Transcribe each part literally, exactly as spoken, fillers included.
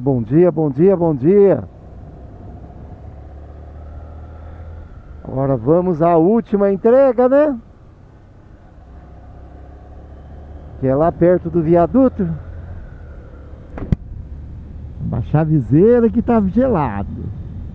Bom dia, bom dia, bom dia. Agora vamos à última entrega, né? Que é lá perto do viaduto. Baixar a viseira que tá gelado.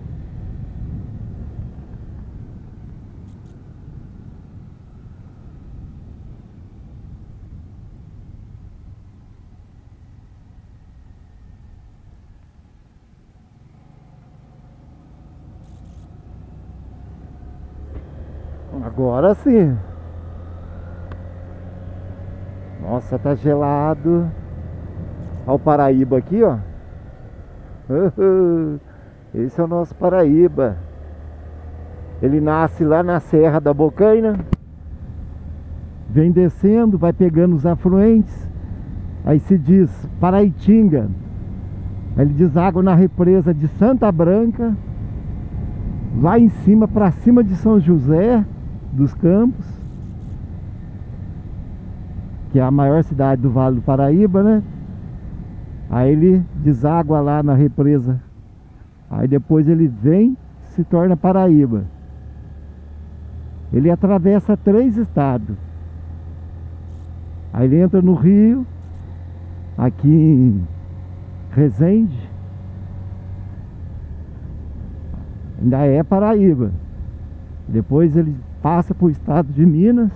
Agora sim. Nossa, tá gelado. Olha o Paraíba aqui, ó. Esse é o nosso Paraíba. Ele nasce lá na Serra da Bocaina, vem descendo, vai pegando os afluentes. Aí se diz Paraitinga. Aí ele deságua na represa de Santa Branca, lá em cima, para cima de São José dos Campos, que é a maior cidade do Vale do Paraíba, né? Aí ele deságua lá na represa. Aí depois ele vem, se torna Paraíba. Ele atravessa três estados. Aí ele entra no Rio, aqui em Resende, ainda é Paraíba. Depois ele passa para o estado de Minas,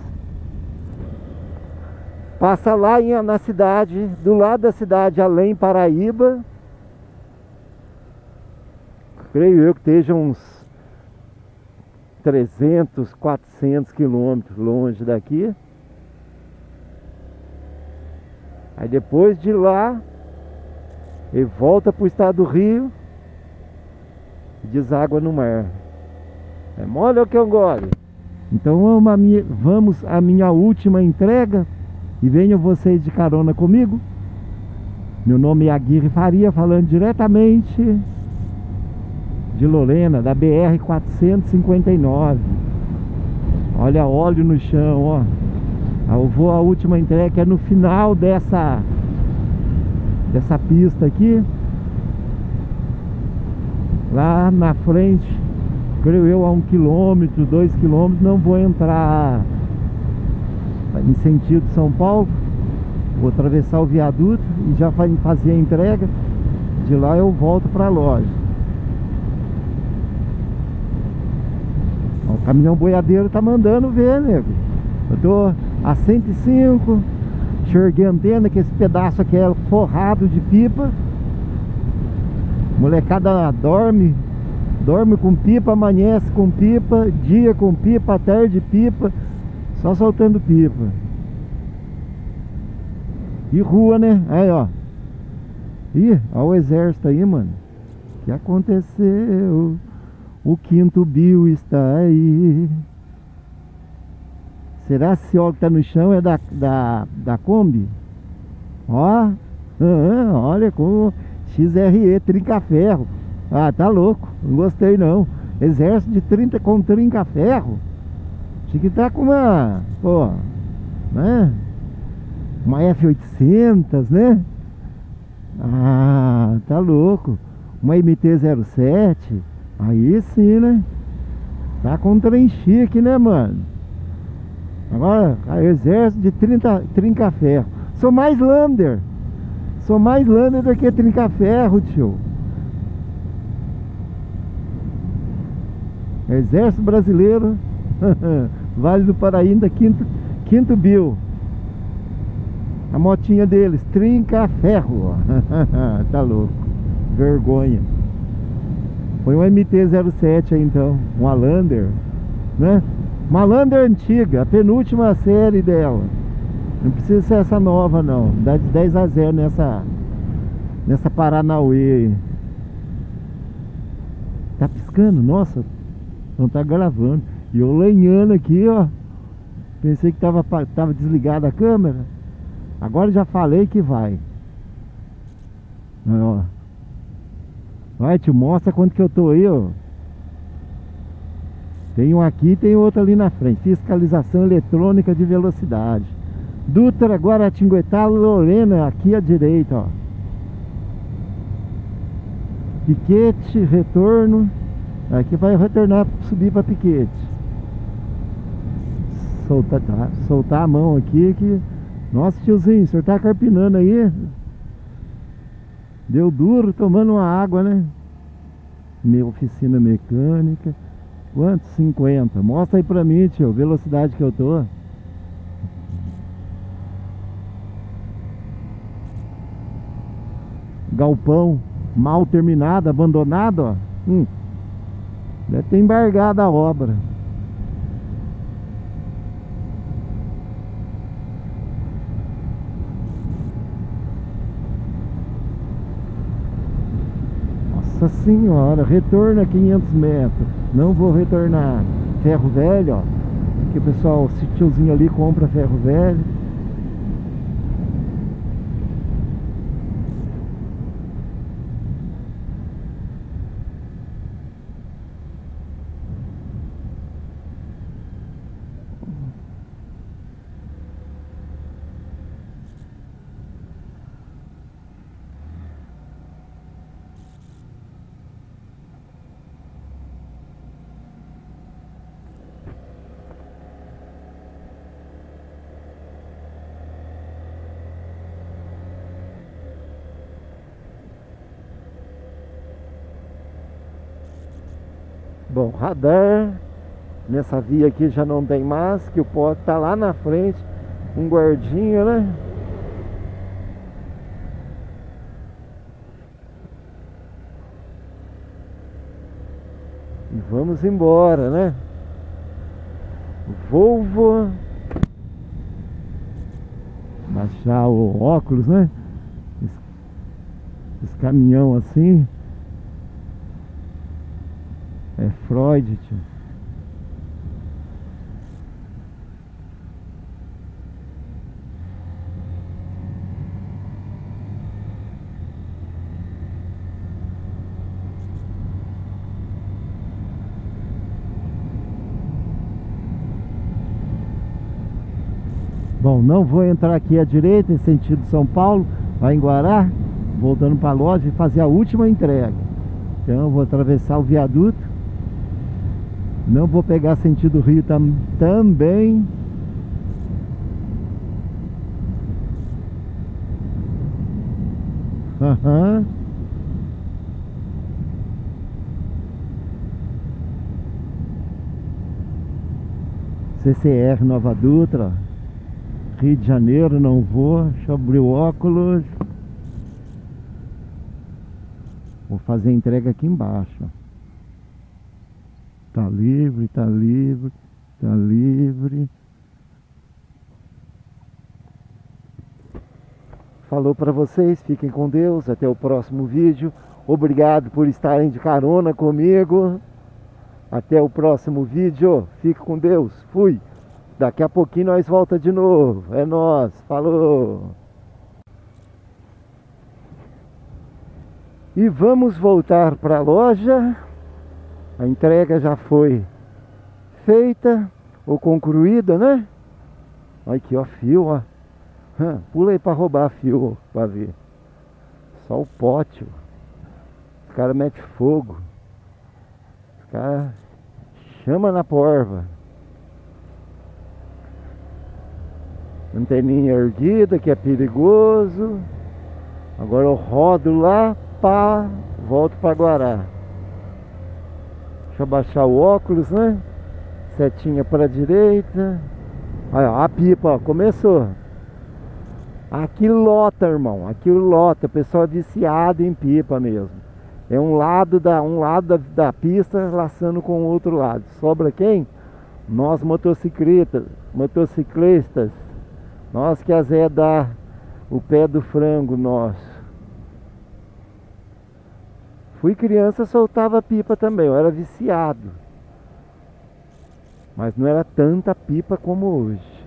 passa lá em, na cidade, do lado da cidade, Além Paraíba. Creio eu que esteja uns trezentos, quatrocentos quilômetros longe daqui. Aí depois de lá, ele volta para o estado do Rio e deságua no mar. É mole ou que eu gole? Então vamos à minha, vamos à minha última entrega. E venham vocês de carona comigo. Meu nome é Aguirre Faria, falando diretamente de Lorena, da B R quatrocentos e cinquenta e nove. Olha, óleo no chão, ó. Eu vou à última entrega, que é no final dessa Dessa pista aqui. Lá na frente, creio eu, a um quilômetro, dois quilômetros, não vou entrar em sentido São Paulo. Vou atravessar o viaduto e já fazer a entrega. De lá eu volto para a loja. O caminhão boiadeiro tá mandando ver, nego. Eu tô a cento e cinco. Enxerguei a antena, que esse pedaço aqui é forrado de pipa. Molecada dorme Dorme com pipa, amanhece com pipa, dia com pipa, tarde pipa, só soltando pipa. E rua, né? Aí, ó. Ih, ó o exército aí, mano. O que aconteceu? O quinto Bill está aí. Será que esse óleo que tá no chão é da, da, da Kombi? Ó, ah, olha como X R E, trinca-ferro. Ah, tá louco, não gostei não. Exército de trinta com trinca-ferro. Tinha que tá com uma, pô, né? Uma F oitocentos, né? Ah, tá louco. Uma M T zero sete. Aí sim, né? Tá com um trem chique, né, mano? Agora, exército de trinta trinca-ferro. Sou mais Lander. Sou mais Lander do que trinca-ferro, tio. Exército Brasileiro, Vale do Paraíba, quinto, quinto Bill. A motinha deles, trinca-ferro. Tá louco. Vergonha. Foi um M T zero sete aí então. Uma Lander, né? Uma Lander antiga, a penúltima série dela. Não precisa ser essa nova não. Dá de dez a zero nessa Nessa Paranauê aí. Tá piscando? Nossa, não tá gravando. E eu lenhando aqui, ó. Pensei que tava, tava desligada a câmera. Agora já falei que vai. Aí, ó. Vai, tio, mostra quanto que eu tô aí, ó. Tem um aqui, tem outro ali na frente. Fiscalização eletrônica de velocidade. Dutra, Guaratinguetá, Lorena, aqui à direita, ó. Piquete, retorno. Aqui vai retornar, subir para Piquete. Soltar, tá, soltar a mão aqui que... Nossa, tiozinho, o senhor tá carpinando aí? Deu duro tomando uma água, né? Minha oficina mecânica. Quanto? cinquenta. Mostra aí pra mim, tio, velocidade que eu tô. Galpão mal terminado, abandonado, ó. Hum. Deve ter embargado a obra. Nossa senhora, retorno a quinhentos metros. Não vou retornar. Ferro velho, ó. Aqui o pessoal, esse tiozinho ali compra ferro velho. Bom, radar nessa via aqui já não tem mais, que o pote tá lá na frente, um guardinha, né? E vamos embora, né? Volvo. Baixar o óculos, né? Esse, esse caminhão assim. É Freud, tio. Bom, não vou entrar aqui à direita, em sentido São Paulo, vai em Guará, voltando para a loja e fazer a última entrega. Então eu vou atravessar o viaduto. Não vou pegar sentido Rio tam, também. Aham. C C R Nova Dutra. Rio de Janeiro, não vou. Deixa eu abrir o óculos. Vou fazer a entrega aqui embaixo. Tá livre, tá livre, tá livre. Falou pra vocês, fiquem com Deus, até o próximo vídeo. Obrigado por estarem de carona comigo. Até o próximo vídeo, fique com Deus, fui. Daqui a pouquinho nós volta de novo, é nóis, falou. E vamos voltar para a loja. A entrega já foi feita ou concluída, né? Olha aqui, ó, fio, ó. Hum, pula aí para roubar fio, para ver. Só o pote, ó. Os caras metem fogo. Os caras chamam na porva. Anteninha erguida, que é perigoso. Agora eu rodo lá, pá, volto para Guará. Deixa eu baixar o óculos, né? Setinha para a direita. Olha, a pipa, ó, começou. Aqui lota, irmão. Aqui lota. O pessoal é viciado em pipa mesmo. É um lado da, um lado da, da pista laçando com o outro lado. Sobra quem? Nós motocicletas, motociclistas. Nós que é dar o pé do frango nosso. Fui criança, soltava pipa também, eu era viciado. Mas não era tanta pipa como hoje.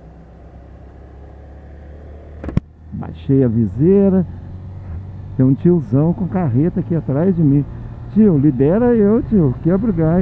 Baixei a viseira. Tem um tiozão com carreta aqui atrás de mim. Tio, libera eu, tio, quebra o gás.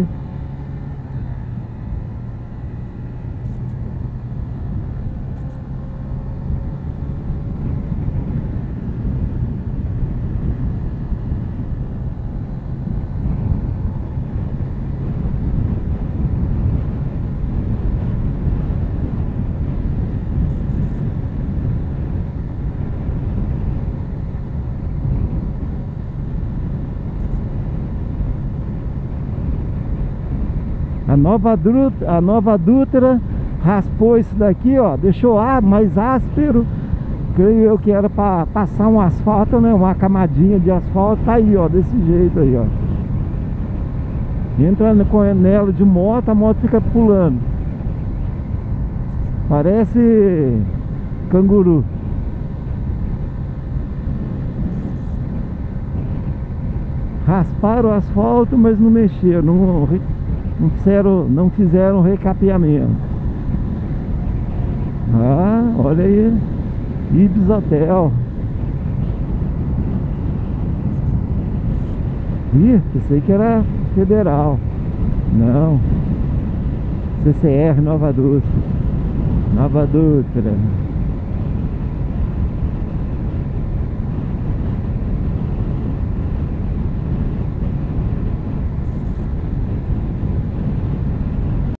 A nova Dutra, a nova Dutra raspou isso daqui, ó, deixou ar mais áspero. Creio eu que era para passar um asfalto, né? Uma camadinha de asfalto, tá aí, ó, desse jeito aí, ó. Entra com nela de moto, a moto fica pulando. Parece canguru. Rasparam o asfalto, mas não mexeram, não, não fizeram, não fizeram recapeamento. Ah, olha aí, Ibis Hotel. Ih, pensei que era federal. Não, C C R Nova Dutra. Nova Dutra.